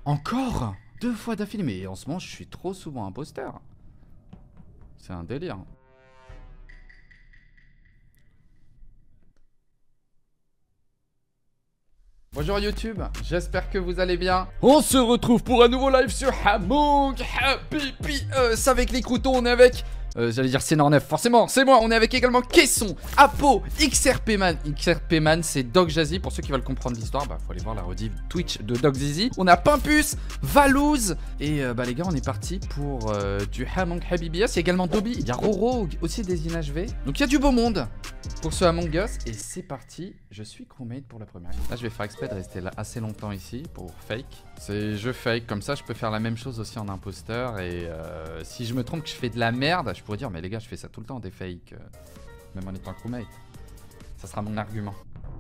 Encore 2 fois d'affilée, mais en ce moment je suis trop souvent imposteur. C'est un délire. Bonjour YouTube, j'espère que vous allez bien. On se retrouve pour un nouveau live sur Among Us avec les croutons. On est avec, j'allais dire Cénor9, forcément, c'est moi. On est avec également Caisson, Apo, XRPman. XRPman, c'est Dog Jazzy. Pour ceux qui veulent comprendre l'histoire, bah faut aller voir la rediff Twitch de Dog Jazzy. On a Pimpus, Valouz. Et bah les gars, on est parti pour du Among Habibius. Il y a également Dobby, il y a Roro, aussi des INHV. Donc il y a du beau monde pour ce Among Us. Et c'est parti, je suis crewmate pour la première. Là je vais faire exprès de rester là assez longtemps ici pour fake. C'est je fake, comme ça je peux faire la même chose aussi en imposteur. Et si je me trompe que je fais de la merde, je pourrais dire mais les gars je fais ça tout le temps des fakes, même en étant crewmate. Ça sera mon argument.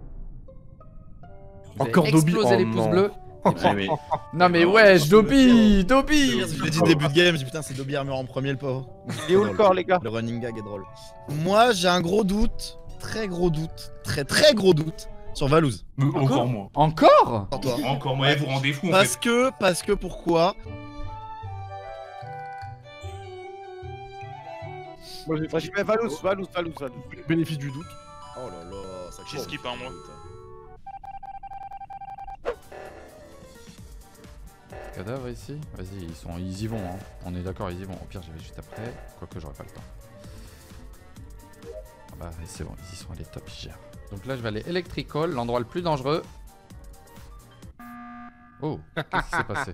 Encore Dobby, exploser les pouces bleus. Oui. Non mais wesh, Dobby. Je l'ai dit début de game, j'ai dit putain c'est Dobby Armor en premier le pauvre. Il est où le corps les gars? Le running gag est drôle. Moi j'ai un gros doute, très gros doute, très gros doute sur Valouz. Encore moi. Encore? Sur toi. Encore moi, vous rendez fou en Parce fait. que pourquoi? Moi je mets Valouz. Bénéfice du doute. Oh là là, ça J'ai skip un mois. Cadavre ici. Vas-y, ils y vont hein. On est d'accord, ils y vont. Au pire, j'y vais juste après. Quoique j'aurai pas le temps. Ah bah c'est bon, ils y sont allés top, ils gèrent. Donc là, je vais aller Electrical, l'endroit le plus dangereux. Oh, qu'est-ce qui s'est passé?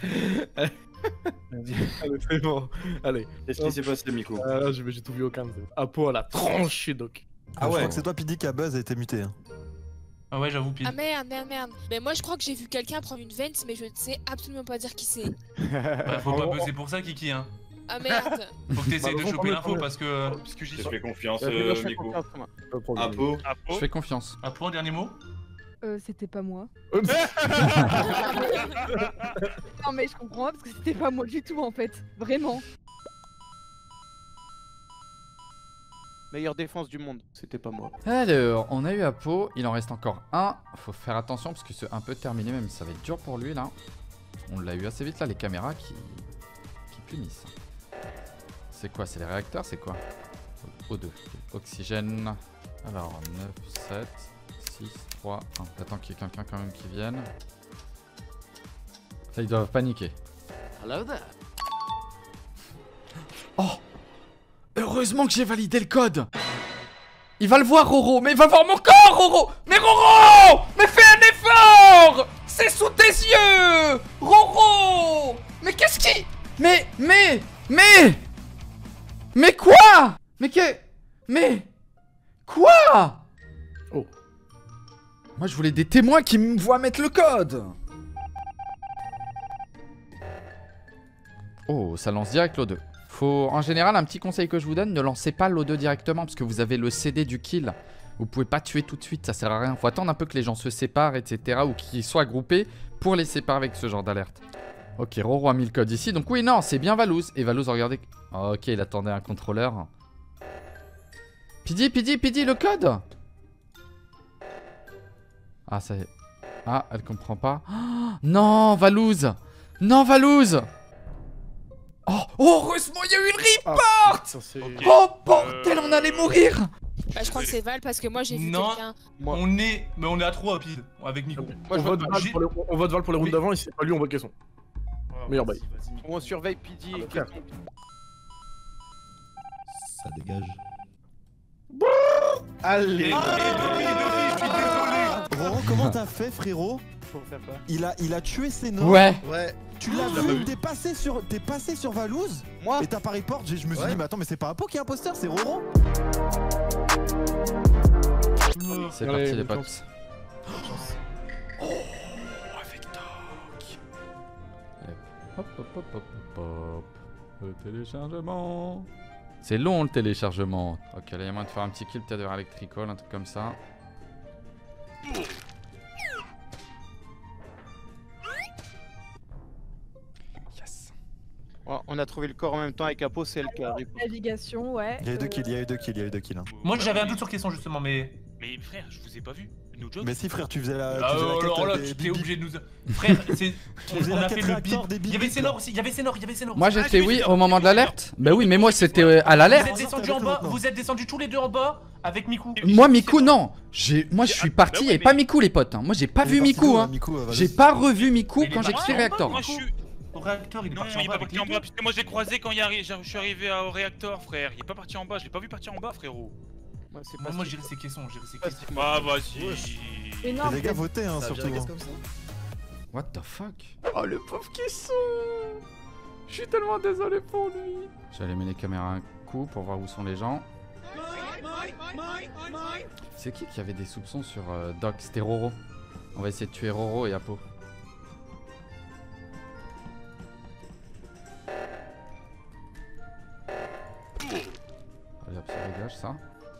Allez, c'est bon. Allez. Qu'est-ce qui s'est passé Miko? Là j'ai tout vu au calme. Apo à la tranche Doc. Ah ouais. Je crois que c'est toi Pidi qui a buzz et été muté. Hein. Ah ouais, j'avoue, pile. Ah merde. Mais moi je crois que j'ai vu quelqu'un prendre une vente, mais je ne sais absolument pas dire qui c'est. Bah, faut pas buzzer pour ça, Kiki. Hein. Ah merde. Faut que t'essayes de choper l'info parce que. Puisque j'y Je suis. fais confiance Miko. Apo. Apo. Je fais confiance. Un point, dernier mot. C'était pas moi. Non mais je comprends parce que c'était pas moi du tout en fait, vraiment. Meilleure défense du monde, c'était pas moi. Alors, on a eu Apo, il en reste encore un. Faut faire attention parce que c'est un peu terminé même, ça va être dur pour lui là. On l'a eu assez vite là, les caméras qui punissent. C'est quoi? C'est les réacteurs? C'est quoi? O2. Oxygène. Alors, 9, 7, 6, 3, 1. J'attends qu'il y ait quelqu'un quand même qui vienne. Là, ils doivent paniquer. Hello there. Oh! Heureusement que j'ai validé le code! Il va le voir, Roro! Mais il va voir mon corps, Roro! Mais Roro! Mais fais un effort! C'est sous tes yeux! Roro! Mais qu'est-ce qui... Mais quoi? Mais quoi? Oh. Moi je voulais des témoins qui me voient mettre le code. Oh, ça lance direct l'O2. Faut, en général, un petit conseil que je vous donne, ne lancez pas l'O2 directement parce que vous avez le CD du kill. Vous pouvez pas tuer tout de suite, ça sert à rien. Faut attendre un peu que les gens se séparent, etc. ou qu'ils soient groupés pour les séparer avec ce genre d'alerte. Ok, Roro a mis le code ici. Donc oui, non, c'est bien Valouz. Et Valouz, regardez. Oh, ok, il attendait un contrôleur. Pidi, le code. Ah, ça y est. Ah, elle comprend pas. Oh, non, Valouz. Non, Valouz. Oh, heureusement, il y a eu le report. Oh, bordel, on allait mourir. Bah je crois que c'est Val parce que moi j'ai vu Non. quelqu'un. On est à 3 pile avec Miko. On vote Val pour les rounds d'avant et si c'est pas lui on vote Caisson. Meilleur bail. On surveille Pidi et Caisson. Ça dégage. Allez. Roro, comment t'as fait frérot? Faut faire quoi? Il a tué Cénor. Ouais. Tu l'as vu? T'es passé sur Valouz. Moi? Et t'as pas report. Je me suis dit mais attends mais c'est pas Apo qui est imposteur, c'est Roro. C'est parti les potes. Oh, avec Doc. Hop. Le téléchargement. C'est long le téléchargement. Ok, là il y a moyen de faire un petit kill peut-être vers Electrical, un truc comme ça. Yes. On a trouvé le corps en même temps avec Apo, c'est elle qui arrive. Navigation, ouais. Il y a eu 2 kills, hein. Moi j'avais un doute sur Caisson justement, mais. Mais frère, je vous ai pas vu. No joke. Mais si frère, tu faisais la. Ah, alors là, tu t'es obligé de nous. Frère, on a fait le bip. Il y avait Sénor aussi, il y avait Sénor. Moi j'étais oui au moment de l'alerte. Bah oui, mais moi c'était à l'alerte. Vous êtes descendus en bas, vous êtes descendus tous les deux en bas avec Miku. Moi Miku non. Moi je suis parti, il y avait pas Miku les potes. Moi j'ai pas vu Miku hein. J'ai pas revu Miku quand j'ai quitté le réacteur. Moi je suis. Au réacteur, il est Non, parti il est en bas. pas parti en bas, puisque moi je l'ai croisé quand je suis arrivé au réacteur, frère. Il est pas parti en bas, je l'ai pas vu partir en bas, frérot. Moi j'irai ces caissons, Ah, vas-y. Énorme. Les gars, votez hein, Ça surtout. vient comme ça. What the fuck? Oh le pauvre caisson. Je suis tellement désolé pour lui. J'allais mettre les caméras un coup pour voir où sont les gens. C'est qui avait des soupçons sur Doc? C'était Roro. On va essayer de tuer Roro et Apo. Allez hop, ça dégage ça.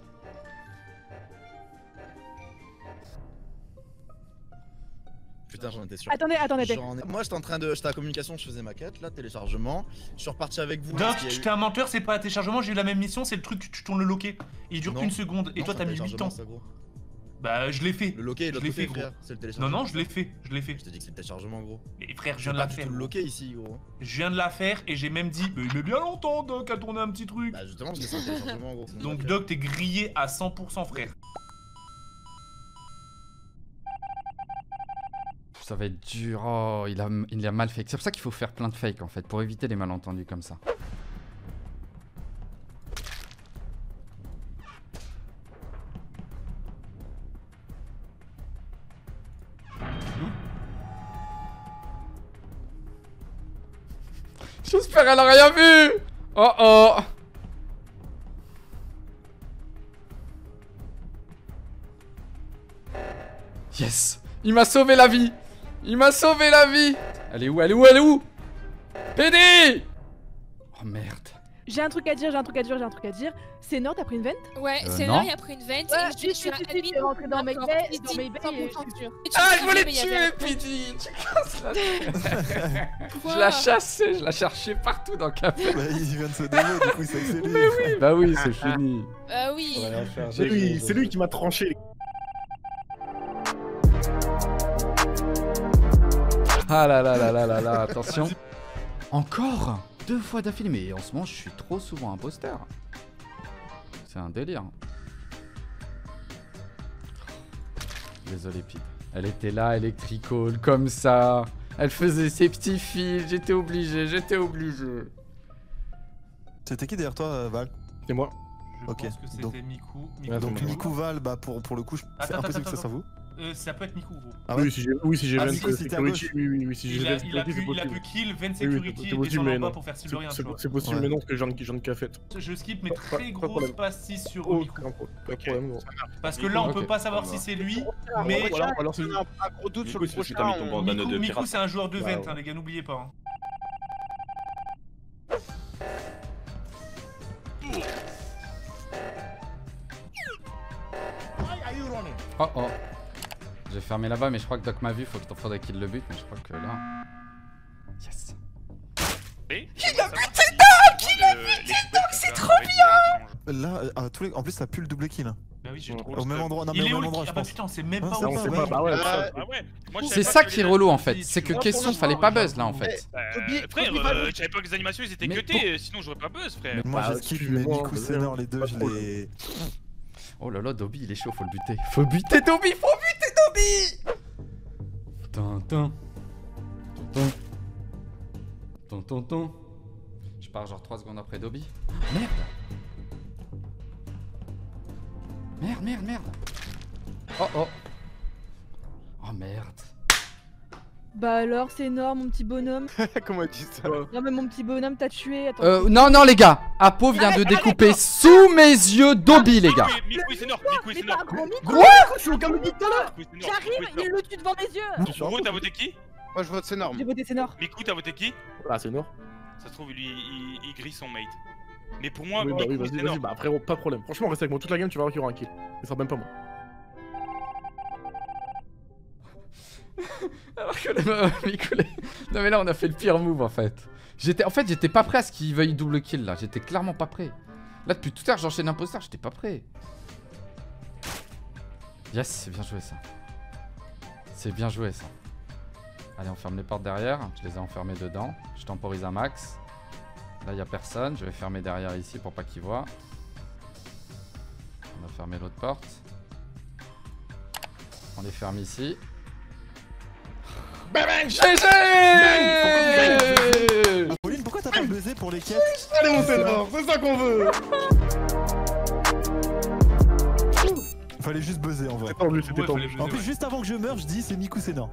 Putain, j'en étais sûr. Attendez. Moi j'étais en train de. J'étais à communication, je faisais ma quête, là, téléchargement. Je suis reparti avec vous. Doc, t'es un menteur, c'est pas un téléchargement, j'ai eu la même mission, c'est le truc, tu tournes le loquet. Il dure qu'une seconde, et toi t'as mis 8 ans. Bah, je l'ai fait. Le loquet est de l'autre côté, frère. C'est le téléchargement. Non, je l'ai fait, Je t'ai dit que c'est le téléchargement, gros. Mais frère, je viens de la faire. le loquet ici, gros. Je viens de la faire et j'ai même dit, mais il met bien longtemps, Doc, à tourner un petit truc. Bah, justement, je laisse un téléchargement, gros. Donc, Doc, t'es grillé à 100%, frère. Ça va être dur. Oh, il a mal fait. C'est pour ça qu'il faut faire plein de fakes en fait, pour éviter les malentendus comme ça. J'espère qu'elle a rien vu. Oh oh. Yes. Il m'a sauvé la vie. Il m'a sauvé la vie. Elle est où? Elle est où? Elle est où? PD. Oh merde. J'ai un truc à dire. C'est Nord, t'as pris une vente? Ouais, c'est non. là, il a pris une vente Ouais, et je suis t'es rentré dans mes baits, dans mes baits et 100% sûr. Ah, je voulais tuer PD. Tu casses la tête. Je la chassais, je la cherchais partout dans le café. Bah, il vient de se démo, du coup, c'est que c'est lui. Mais oui, bah oui, c'est fini. Oui. C'est lui qui m'a tranché. Ah là là là là là là, attention. Encore 2 fois d'affilée, mais en ce moment je suis trop souvent imposteur. C'est un délire. Désolé Pete. Elle était là, Electrical, comme ça. Elle faisait ses petits fils, j'étais obligé. C'était qui derrière toi, Val? C'est moi. Je Ok, pense que c'était donc- Miku. Donc Miku Val, bah pour le coup, c'est impossible que ça soit vous. Ça peut être Miku, gros. Ah ouais. Oui, si j'ai Ah, 20 Miku, si t'es à gauche. security, oui, si j'ai Il 20 a security, c'est pu possible. kill, 20 Oui, security c'est et possible, descendre mais en bas non. pour faire Silverien, tu vois. C'est possible, Ouais. mais non, parce que j'en ai qu'à fait. Je skip, mais Pas très de grosse problème. pastis sur Oh, Miku. pas de problème, gros. Parce que là, on Ok. peut pas savoir si c'est lui, mais Voilà, alors c'est On a un gros doute sur le prochain. Miku c'est un joueur de Bah, vent, ouais. hein, les gars, n'oubliez pas. hein. Oh oh. J'ai fermé là-bas, mais je crois que Doc m'a vu, faudrait qu'il le bute, mais je crois que là... Yes. Il a buté Doc! Il a buté Doc, c'est trop bien! Là, en plus, ça pue le double kill. Bah oui, j'ai trop. Au même endroit, non mais Il est au où même le endroit, kill? je Ah bah pense. putain, on sait même Non, pas c'est où pas, c'est. ouais. Bah ouais, Ah ouais. Moi, je C'est savais ça pas que qui est les- relou en fait, c'est que Ouais, question pour fallait l'instant, pas buzz là en fait. Frère, je savais pas que les animations ils étaient Mais cutés, sinon j'aurais pas buzz, frère. Moi, Bah, j'ai skip, mais excuse-moi, Miku, hein, Senor, les deux, pas je de les. Oh là là, Dobby il est chaud, faut le buter. Faut buter Dobby, Dobby. Tintin. Tonton. Je pars genre 3 secondes après Dobby. Merde. Oh. Oh merde. Bah alors, c'est énorme, mon petit bonhomme. Comment il dit ça? Non, mais mon petit bonhomme t'a tué. Attends. Non les gars, Apo vient de découper sous mes yeux Dobby les gars. Miku c'est Nord, Mais t'as un gros mytho. Quoi? Je suis au camion tout à l'heure. J'arrive, il le tue devant mes yeux. Gros, t'as voté qui? Moi je vote c'est énorme. J'ai voté c'est Nord. Miku, t'as voté qui? Ah, c'est noir. Ça se trouve, lui, il grille son mate. Mais pour moi, Oui, bah oui, Miku, c'est vas-y, Nord. bah frérot, pas de problème. Franchement, reste avec moi toute la game, tu vas voir qu'il y aura un kill. Ce sera même pas moi. Alors que non mais là on a fait le pire move en fait. J'étais pas prêt à ce qu'il veuille double kill là, j'étais clairement pas prêt. Là depuis tout à l'heure j'enchaîne imposteur, j'étais pas prêt. Yes, c'est bien joué ça. C'est bien joué ça. Allez, on ferme les portes derrière. Je les ai enfermées dedans. Je temporise un max. Là, il n'y a personne. Je vais fermer derrière ici pour pas qu'ils voient. On va fermer l'autre porte. On les ferme ici. GG! Pauline, pourquoi t'as pas buzzé pour les quêtes? Allez, mon César, c'est ça qu'on veut. Fallait juste buzzer en vrai. C'était tendu, c'était tendu. En plus, juste avant que je meure, je dis c'est Miku Sénat.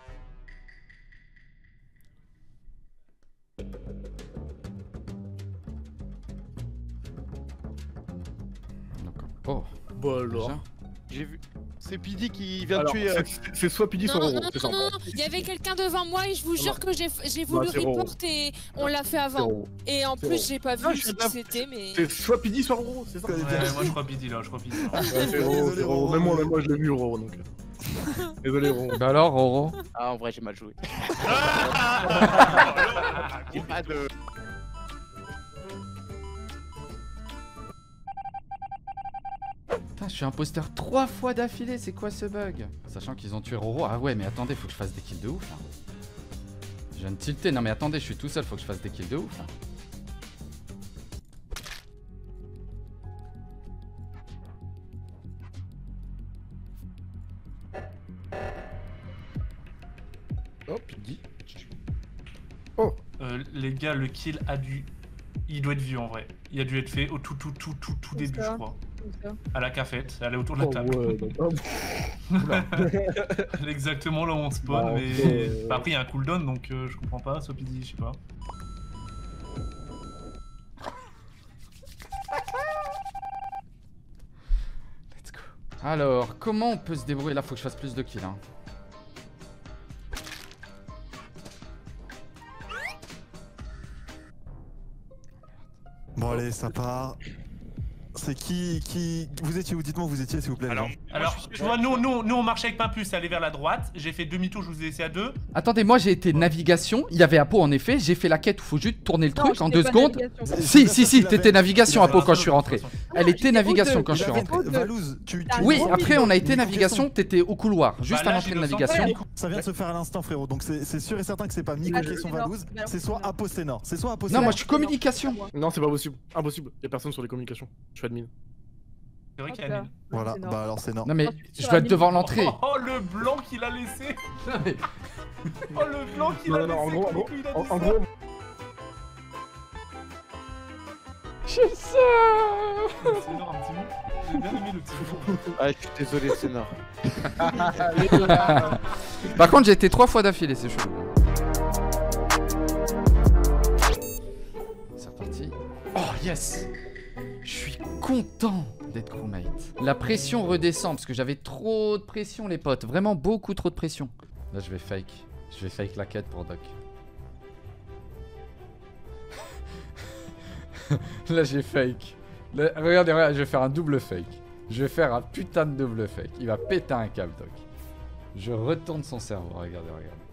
Oh. Bah alors. J'ai vu. C'est Pidi qui vient de Alors, tuer. c'est soit Pidi, soit Roro, c'est ça. Non, il y avait quelqu'un devant moi et je vous jure que j'ai voulu report et on l'a fait avant. Et en plus, j'ai pas vu ce que c'était, mais. C'est soit Pidi, soit Roro, c'est ça. Ouais, moi je crois Pidi là, je crois Pidi. C'est Roro, c'est Roro. Même moi je l'ai vu, Roro donc. Désolé, Roro. Bah alors, Roro? Ah, en vrai, j'ai mal joué. J'ai pas de. Putain, je suis imposteur 3 fois d'affilée, c'est quoi ce bug? Sachant qu'ils ont tué Roro. Ah ouais, mais attendez, faut que je fasse des kills de ouf là. Je viens de tilter. Non mais attendez, je suis tout seul, faut que je fasse des kills de ouf là. Oh, Pidi. Les gars, le kill a dû. Il doit être vieux en vrai. Il a dû être fait au tout début, je crois. À la cafette, elle est autour de la table. Elle est exactement là où on spawn, mais. Bah, après, il y a un cooldown donc je comprends pas, Sopidi, je sais pas. Let's go. Alors, comment on peut se débrouiller? Là, faut que je fasse plus de kills. Hein. Bon allez, ça part. C'est qui vous étiez où? Dites-moi où vous étiez s'il vous plaît. Alors, tu vois, nous on marchait avec Pimpus, aller vers la droite. J'ai fait demi-tour, je vous ai laissé à 2. Attendez, moi j'ai été navigation. Il y avait Apo en effet. J'ai fait la quête où faut juste tourner le truc en 2 pas secondes. Si, t'étais navigation Apo quand je suis rentré. Elle était navigation quand je suis rentré. Valouz, Oui, après on a été navigation. T'étais au couloir, juste à l'entrée de navigation. Ça vient de se faire à l'instant, frérot. Donc c'est sûr et certain que c'est pas Miku qui est son Valouz. C'est soit Apo Sénat. C'est soit Apo Sénat. Non, moi je suis communication. Non, c'est pas possible. Impossible. Y'a personne sur les communications. Je suis admin. C'est vrai qu'il y a Amine. Voilà, bah alors c'est non. Non mais je dois être devant l'entrée. Oh le blanc qu'il a laissé. Oh le blanc qu'il a laissé. En gros. Je sais. C'est énorme, un petit mot. J'ai bien aimé le petit mot. Ah, je suis désolé, Sénat. Par contre, j'ai été 3 fois d'affilée, c'est chelou. C'est reparti. Oh yes. Je suis content d'être crewmate. La pression redescend parce que j'avais trop de pression les potes. Vraiment beaucoup trop de pression. Là je vais fake. Je vais fake la quête pour Doc. Là j'ai fake. Là, regardez, je vais faire un double fake. Je vais faire un putain de double fake. Il va péter un câble Doc. Je retourne son cerveau. Regardez.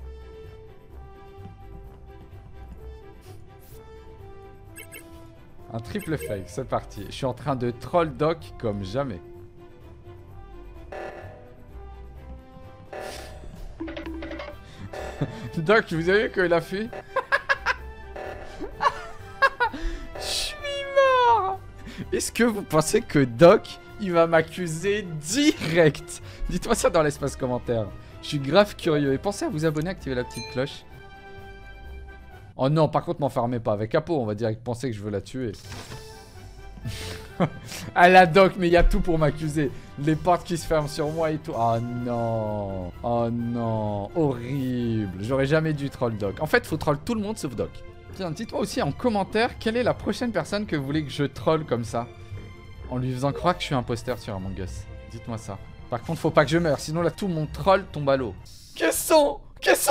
Un triple fake, c'est parti. Je suis en train de troll Doc comme jamais. Doc, vous avez vu qu'il a fait? Je suis mort. Est-ce que vous pensez que Doc, il va m'accuser direct? Dites-moi ça dans l'espace commentaire. Je suis grave curieux. Et pensez à vous abonner, activer la petite cloche. Oh non, par contre, m'enfermez pas avec Apo, on va direct penser que je veux la tuer. Ah la Doc, mais il y a tout pour m'accuser. Les portes qui se ferment sur moi et tout. Oh non. Oh non. Horrible. J'aurais jamais dû troll Doc. En fait, faut troll tout le monde sauf Doc. Tiens, dites-moi aussi en commentaire quelle est la prochaine personne que vous voulez que je troll comme ça. En lui faisant croire que je suis imposteur sur Among Us. Dites-moi ça. Par contre, faut pas que je meure, sinon là, tout mon troll tombe à l'eau. Caisson.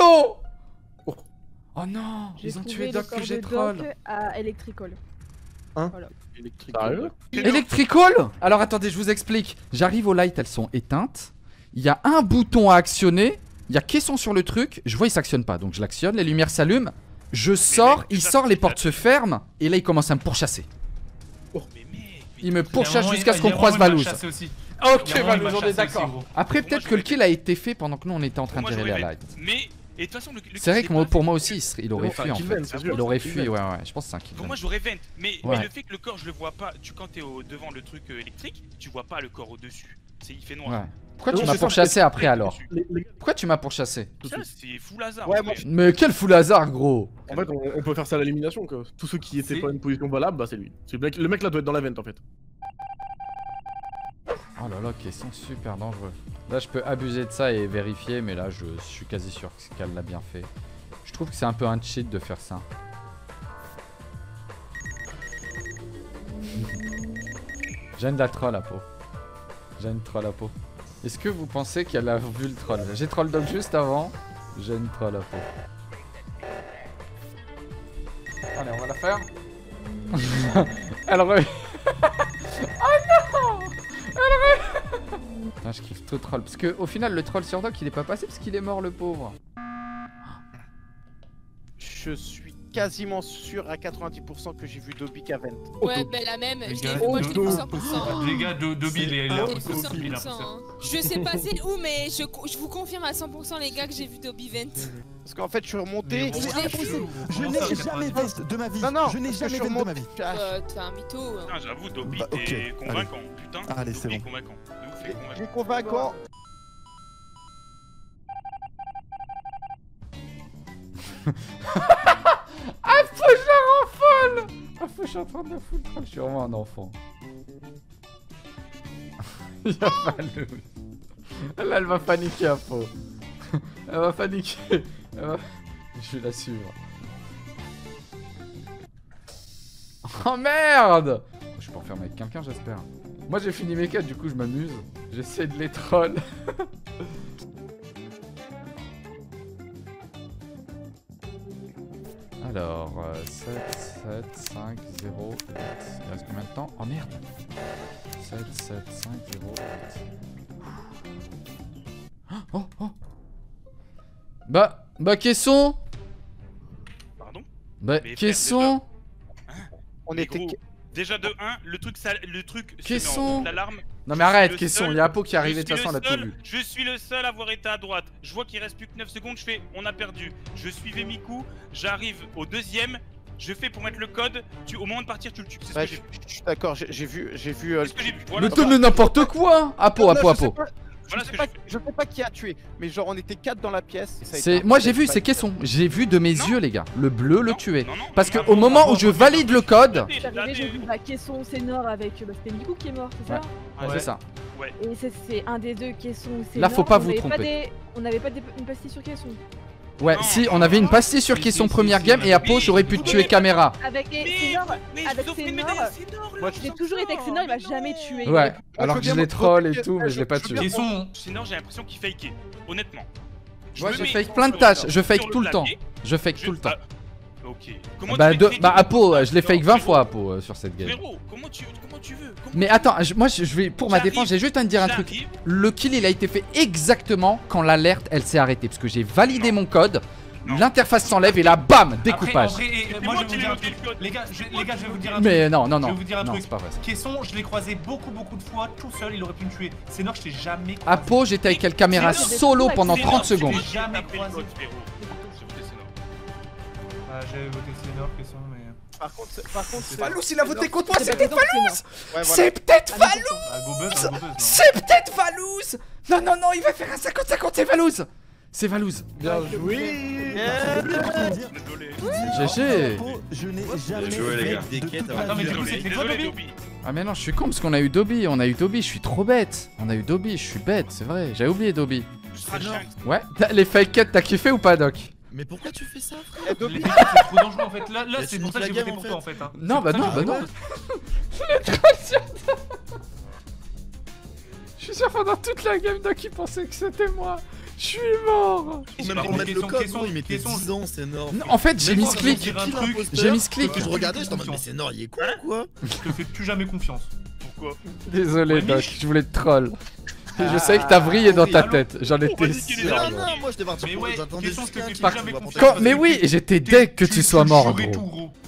Oh non, ils ont tué Doc que j'ai troll. À Electrical. Hein? Voilà. Electrical? Alors attendez, je vous explique. J'arrive aux lights, elles sont éteintes. Il y a un bouton à actionner. Il y a caisson sur le truc. Je vois, il s'actionne pas, donc je l'actionne. Les lumières s'allument. Je sors, il sort, les portes se ferment. Et là, il commence à me pourchasser. Il me pourchasse jusqu'à ce qu'on croise Valouz. Ok, Y'a Valous, moyen, il on va est chasser aussi, d'accord. gros. Après, Moi, peut-être je que le vais- kill a été fait pendant que nous on était en train de Moi, je gérer la revente. light. Mais, et de toute façon, le C'est vrai que c'est pour pas- moi aussi, il aurait bon, c'est fui un en kill fait. vent, c'est sûr. Il aurait C'est un fui, kill ouais, je pense que c'est un kill Pour vent. moi, j'aurais vent. Mais Ouais. le fait que le corps, je le vois pas. Quand t'es devant le truc électrique, tu vois pas le corps au-dessus. Il fait noir. Ouais. Pourquoi Non, tu m'as c'est ça, pourchassé après alors? Les gars, Pourquoi tu m'as pourchassé? Ça, c'est full hasard. Ouais, en moi, vrai. Mais quel full hasard, gros! en fait, on peut faire ça à l'élimination, quoi. Tous ceux qui étaient C'est- pas à une position valable, bah c'est lui. Le mec là doit être dans la vente en fait. Oh là là, question super dangereux. Là, je peux abuser de ça et vérifier, mais là, je suis quasi sûr qu'elle l'a bien fait. Je trouve que c'est un peu un cheat de faire ça. J'ai une la troll à peau. J'ai une troll à peau. Est-ce que vous pensez qu'elle a vu le troll? J'ai troll dog juste avant. J'ai une troll à peau. Allez, on va la faire. Elle revient. Oh non! Elle revient. Putain, je kiffe tout troll. Parce que au final, le troll sur Doc, il est pas passé parce qu'il est mort, le pauvre. Je suis quasiment sûr à 90% que j'ai vu Dobby qu'à 20. Ouais, ben la même, Les je gars, l'ai moi je l'ai vu Dodo. 100%. Les gars, Dobby, il est là. Je l'ai vu 100%, hein. Je sais pas c'est où, mais je vous confirme à 100% les gars que j'ai vu Dobby Vent. Parce qu'en fait, je suis remonté. Mais bon, Je l'ai c'est chelou. Je Comment n'ai ça, jamais 90? vest de ma vie. Non, non, Je n'ai parce que jamais je suis vest de ma vie. T'es un mytho. Hein. Putain, j'avoue, Dobby, Bah, ok, t'es convaincant. Putain, Allez, c'est Dobby bon. convaincant. De ouf, il est convaincant. Il est convaincant. Ah, faut que je la rends folle! Ah, faut que je suis en train de la foutre troll. Je suis vraiment un enfant. Il y a Valous. Là, elle va paniquer à faux. Elle va paniquer. Je vais la suivre. Oh merde! Je peux enfermer avec quelqu'un, j'espère. Moi, j'ai fini mes quêtes, du coup, je m'amuse. J'essaie de les troll. Alors, 7, 7, 5, 0, 8. Il reste combien de temps? Oh merde! 7, 7, 5, 0, 8. Oh, oh! Bah, caisson! Pardon? Bah, Mais caisson! On Mais était. gros, déjà de 1, le truc se Caisson. met en route l'alarme. Non mais Je suis arrête, le caisson, seul- il y a Apo qui est arrivé, Je de toute suis façon, on le l'a tout seul- vu. Je suis le seul à avoir été à droite. Je vois qu'il reste plus que 9 secondes, je fais on a perdu. Je suivais Miku, j'arrive au deuxième, je fais pour mettre le code, au moment de partir tu le tues. C'est ce Ouais, que j'ai vu. je suis d'accord, j'ai vu. C'est ce que j'ai vu. Voilà, Mais tenez n'importe quoi! Apo, Non, Apo, je sais Apo. pas- voilà ce que j'ai vu. Je sais pas qui a tué, mais genre on était 4 dans la pièce. et ça a été C'est, un moi peu j'ai vu, pas- c'est caisson. J'ai vu de mes Non. yeux, les gars. Le bleu le Non, tuait. non, non, Parce que non, au non, moment non, où je non, valide le code, là, Je suis arrivé, j'ai vu la caisson Sénor avec. Bah, c'était Miku qui est mort, c'est ça? Ouais, c'est ça. Et c'est un des deux caissons Sénor. Là, faut pas on vous avait tromper. On n'avait pas une pastille sur caisson. Ouais, Non, si, non, on avait une non. pastille sur Si, caisson si, première si, game on et avait- Apo, j'aurais pu Mais- tuer caméra. Avec Sénor, Mais avec je vous offre une Sénor, médaille à Sénor, là, Moi, je j'ai vous toujours en été avec sors. Sénor, il m'a Mais jamais non. tué. Ouais, alors je que je veux les bien troll et montrer tout, que- mais je l'ai pas je veux tué. bien- Caisson. Sénor, j'ai l'impression qu'il fakait, honnêtement. Moi, me je mets fake sur plein de le- tâches, je sur fake le tout le temps. clavier, Je fake tout le temps. Ok. Comment Bah, tu fais Apo, crédit je l'ai fake 20 Frérot, fois, Apo, sur cette game. Frérot, comment tu veux Comment Mais tu attends, veux moi je vais, pour ma J'arrive, défense, j'ai juste à te dire un truc. J'arrive. Le kill il a été fait exactement quand l'alerte elle s'est arrêtée. Parce que j'ai validé Non. mon code, Non. l'interface s'enlève et là bam, Après, découpage. en vrai, C'est moi moi je vais qui vous l'ai dire un noté truc. le code. Les gars, je vais vous dire un truc. Mais non, non, Je vais non, vous dire un non, truc. c'est pas vrai. ça. Caisson, je l'ai croisé beaucoup de fois tout seul, il aurait pu me tuer. Sénor, je t'ai jamais croisé. Apo, j'étais avec quelle caméra C'est solo vrai, pendant c'est 30 C'est secondes. moi qui ai Jamais tapé le croisé. code, frérot. J'ai voté Sénor. Ah, j'avais voté Sénor, Caisson, mais. Par contre, c'est. Valous, il a voté contre moi, C'est c'était pas dedans, Sénor. Ouais, voilà. C'est peut-être Ah, Valous. Ah, go buzz, hein, go buzz, non. C'est peut-être Valous. Non, non, non, il va faire un 50-50, c'est Valous. C'est Valous. Bien joué. Désolé. GG. Je n'ai jamais joué, les gars. vest Des de quêtes toute avant ma Attends, mais vie. du coup, Désolé, c'était toi, désolé, Dobby? Dobby. Ah mais non, je suis con parce qu'on a eu Dobby, je suis trop bête. On a eu Dobby, je suis bête, c'est vrai. J'avais oublié Dobby. Ouais, les fake quêtes, t'as kiffé ou pas, Doc? Mais pourquoi tu fais ça, frère? Eh, Dobby, Les fake, c'est trop dangereux en fait. Là, Mais c'est tu pour ça que j'ai niques la voté game, pour en toi en fait. hein. Non, bah C'est non, pour ça bah que non. Je suis sûr pendant toute la game, Doc, il pensait que c'était moi. Je suis mort. Même Par pour contre, mettre le question, code, question, non, il mettait question. 10 ans, c'est énorme. Non, en fait, j'ai Mais mis moi, ce je vais clic. dire un truc. J'ai mis ce clic. Je regardais, je t'en mode, mais c'est énorme, il est con ou quoi? Je te fais plus jamais confiance. Pourquoi Désolé, Ouais, Doc, je voulais te troll. Je sais que t'as vrillé dans ta tête, j'en étais dit qu'il est sûr. là. Non, non, moi je Mais j'attendais ouais, j'attendais question, juste je te un fais qui plus va jamais prendre confiance. Mais oui, j'étais deg que tu sois mort, jouerais gros. tout, gros.